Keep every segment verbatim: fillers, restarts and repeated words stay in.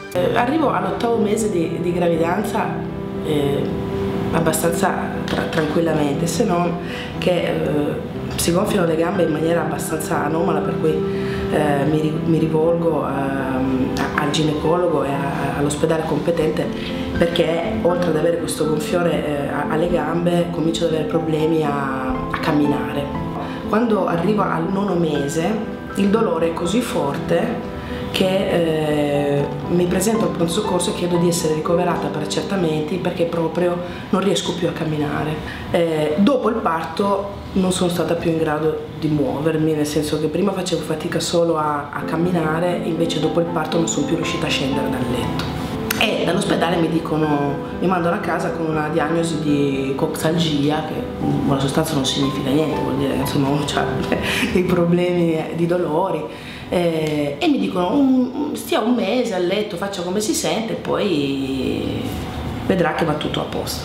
Eh, arrivo all'ottavo mese di, di gravidanza eh, abbastanza tra tranquillamente, se non che eh, si gonfiano le gambe in maniera abbastanza anomala, per cui eh, mi, mi rivolgo a, a, al ginecologo e all'ospedale competente, perché oltre ad avere questo gonfiore eh, alle gambe comincio ad avere problemi a, a camminare. Quando arrivo al nono mese il dolore è così forte che eh, mi presento al pronto soccorso e chiedo di essere ricoverata per accertamenti, perché proprio non riesco più a camminare. Eh, dopo il parto non sono stata più in grado di muovermi, nel senso che prima facevo fatica solo a, a camminare, invece dopo il parto non sono più riuscita a scendere dal letto. E dall'ospedale mi dicono, mi mandano a casa con una diagnosi di coxalgia, che in buona sostanza non significa niente, vuol dire che insomma uno ha dei problemi di dolori. Eh, e mi dicono un, stia un mese a letto, faccia come si sente e poi vedrà che va tutto a posto.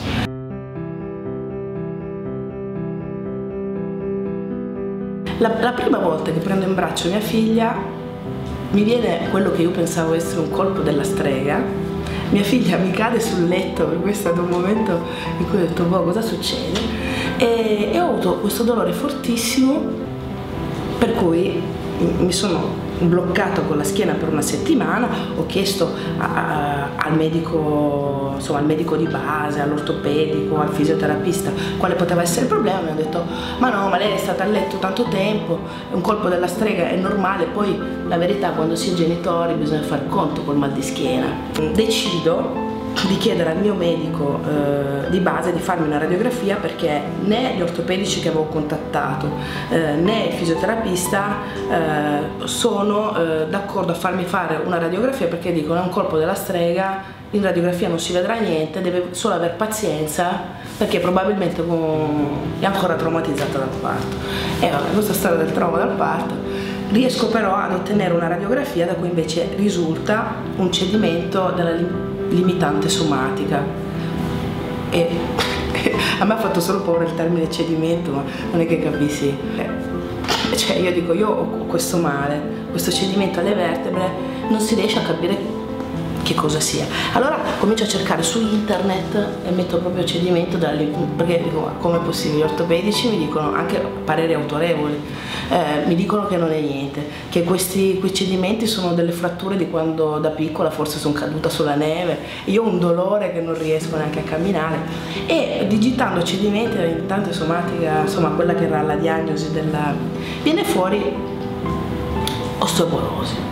La, la prima volta che prendo in braccio mia figlia mi viene quello che io pensavo essere un colpo della strega. Mia figlia mi cade sul letto, per cui è stato un momento in cui ho detto boh, cosa succede? E, e ho avuto questo dolore fortissimo, per cui mi sono bloccata con la schiena per una settimana. Ho chiesto a, a, al medico, insomma al medico di base, all'ortopedico, al fisioterapista quale poteva essere il problema. Mi hanno detto ma no, ma lei è stata a letto tanto tempo, è un colpo della strega, è normale. Poi la verità, quando si è genitori bisogna fare conto col mal di schiena. Decido di chiedere al mio medico eh, di base di farmi una radiografia, perché né gli ortopedici che avevo contattato eh, né il fisioterapista eh, sono eh, d'accordo a farmi fare una radiografia, perché dicono è un colpo della strega, in radiografia non si vedrà niente, deve solo aver pazienza, perché probabilmente è ancora traumatizzata dal parto. E vabbè, questa storia del trauma dal parto. Riesco però ad ottenere una radiografia da cui invece risulta un cedimento della limitante somatica, e a me ha fatto solo paura il termine cedimento, ma non è che capissi, eh, cioè io dico, io ho questo male, questo cedimento alle vertebre, non si riesce a capire che cosa sia. Allora comincio a cercare su internet e metto proprio cedimento, perché dico come è possibile? Gli ortopedici mi dicono, anche pareri autorevoli, eh, mi dicono che non è niente, che questi, questi cedimenti sono delle fratture di quando da piccola forse sono caduta sulla neve. Io ho un dolore che non riesco neanche a camminare, e digitando cedimenti la limitante somatica, insomma quella che era la diagnosi della, viene fuori osteoporosi.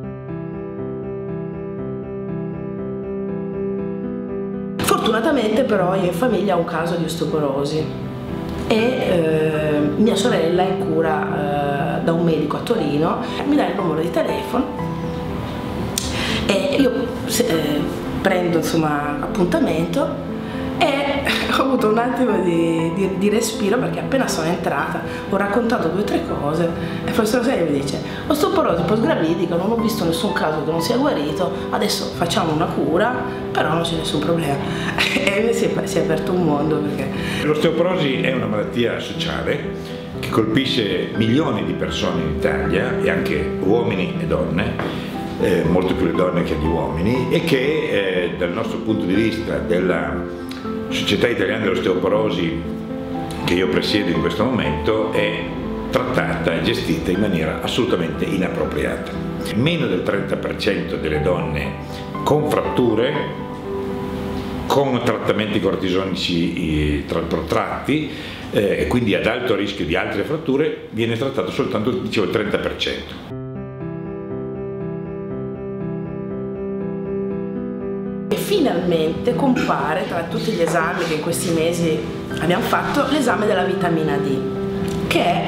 Fortunatamente però io in famiglia ho un caso di osteoporosi e eh, mia sorella è in cura eh, da un medico a Torino, mi dà il numero di telefono e io eh, prendo insomma appuntamento, e ho avuto un attimo di, di, di respiro, perché appena sono entrata ho raccontato due o tre cose e il professor Serio mi dice osteoporosi postgravidica, non ho visto nessun caso che non sia guarito, adesso facciamo una cura, però non c'è nessun problema. E si è, si è aperto un mondo, perché l'osteoporosi è una malattia sociale che colpisce milioni di persone in Italia, e anche uomini e donne, eh, molto più le donne che gli uomini, e che eh, dal nostro punto di vista della Società Italiana dell'Osteoporosi, che io presiedo in questo momento, è trattata e gestita in maniera assolutamente inappropriata. Meno del trenta per cento delle donne con fratture, con trattamenti cortisonici protratti eh, e quindi ad alto rischio di altre fratture, viene trattato soltanto, dicevo, il trenta per cento. E finalmente compare, tra tutti gli esami che in questi mesi abbiamo fatto, l'esame della vitamina D, che è,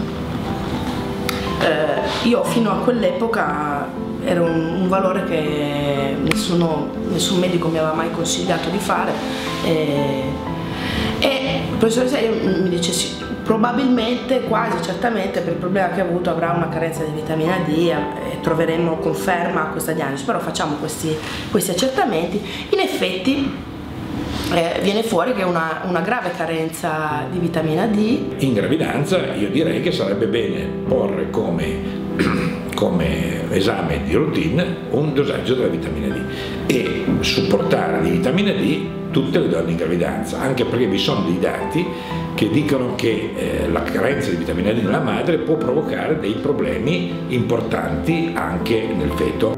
eh, io fino a quell'epoca era un, un valore che nessuno, nessun medico mi aveva mai consigliato di fare, e, e il professore Serio mi dice sì, probabilmente, quasi certamente, per il problema che ha avuto avrà una carenza di vitamina D e troveremo conferma a questa diagnosi, però facciamo questi, questi accertamenti. In effetti eh, viene fuori che è una, una grave carenza di vitamina D. In gravidanza io direi che sarebbe bene porre come come esame di routine un dosaggio della vitamina D e supportare di vitamina D tutte le donne in gravidanza, anche perché vi sono dei dati che dicono che eh, la carenza di vitamina D nella madre può provocare dei problemi importanti anche nel feto.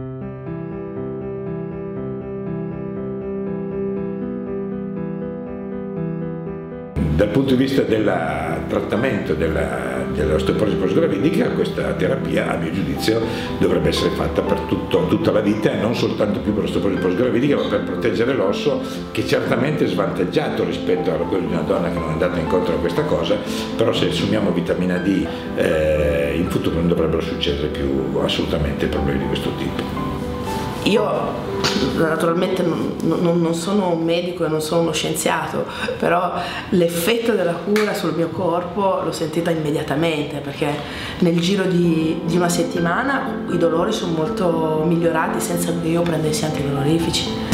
Dal punto di vista del trattamento dell'osteoporosi postgravidica, questa terapia, a mio giudizio, dovrebbe essere fatta per tutto, tutta la vita e non soltanto più per l'osteoporosi postgravidica, ma per proteggere l'osso, che certamente è svantaggiato rispetto a quello di una donna che non è andata incontro a questa cosa, però se assumiamo vitamina D eh, in futuro non dovrebbero succedere più assolutamente problemi di questo tipo. Io naturalmente non, non, non sono un medico e non sono uno scienziato, però l'effetto della cura sul mio corpo l'ho sentita immediatamente, perché nel giro di, di una settimana i dolori sono molto migliorati senza che io prendessi antidolorifici.